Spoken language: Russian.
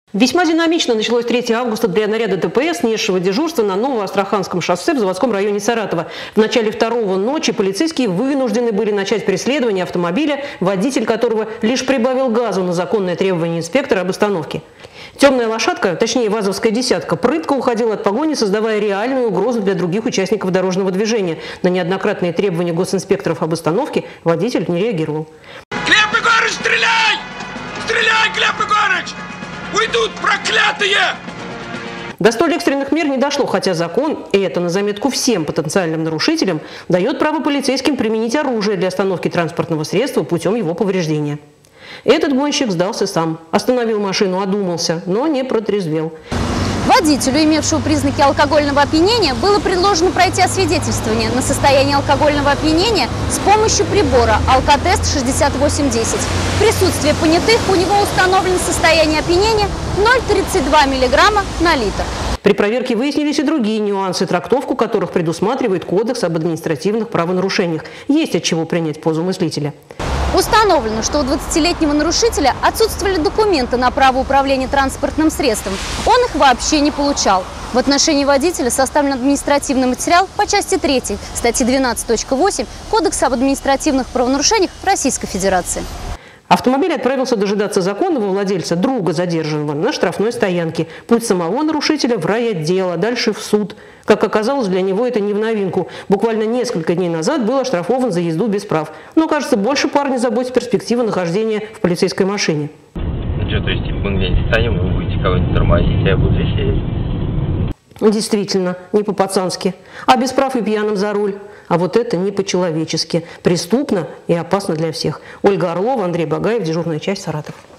Весьма динамично началось 3 августа для наряда ДПС, несшего дежурство на Новоастраханском шоссе в заводском районе Саратова. В начале второго ночи полицейские вынуждены были начать преследование автомобиля, водитель которого лишь прибавил газу на законное требование инспектора об остановке. Темная лошадка, точнее вазовская десятка, прытко уходила от погони, создавая реальную угрозу для других участников дорожного движения. На неоднократные требования госинспекторов об остановке водитель не реагировал. Глеб Егорыч, стреляй! Стреляй, Глеб Егорыч! Уйдут, проклятые! До столь экстренных мер не дошло, хотя закон, и это на заметку всем потенциальным нарушителям, дает право полицейским применить оружие для остановки транспортного средства путем его повреждения. Этот гонщик сдался сам, остановил машину, одумался, но не протрезвел. Водителю, имевшему признаки алкогольного опьянения, было предложено пройти освидетельствование на состояние алкогольного опьянения с помощью прибора алкотест 6810. В присутствии понятых у него установлено состояние опьянения 0,32 мг на литр. При проверке выяснились и другие нюансы, трактовку которых предусматривает Кодекс об административных правонарушениях. Есть от чего принять позу мыслителя. Установлено, что у 20-летнего нарушителя отсутствовали документы на право управления транспортным средством. Он их вообще не получал. В отношении водителя составлен административный материал по части 3 статьи 12.8 Кодекса об административных правонарушениях Российской Федерации. Автомобиль отправился дожидаться законного владельца, друга задержанного, на штрафной стоянке. Путь самого нарушителя в райотдел, а дальше в суд. Как оказалось, для него это не в новинку. Буквально несколько дней назад был оштрафован за езду без прав. Но, кажется, больше парня заботит перспектива нахождения в полицейской машине. Ну что, то есть мы где-нибудь станем, вы будете кого-нибудь тормозить, а я буду здесь сидеть? Действительно, не по-пацански. А без прав и пьяным за руль. А вот это не по-человечески. Преступно и опасно для всех. Ольга Орлова, Андрей Багаев, дежурная часть, Саратов.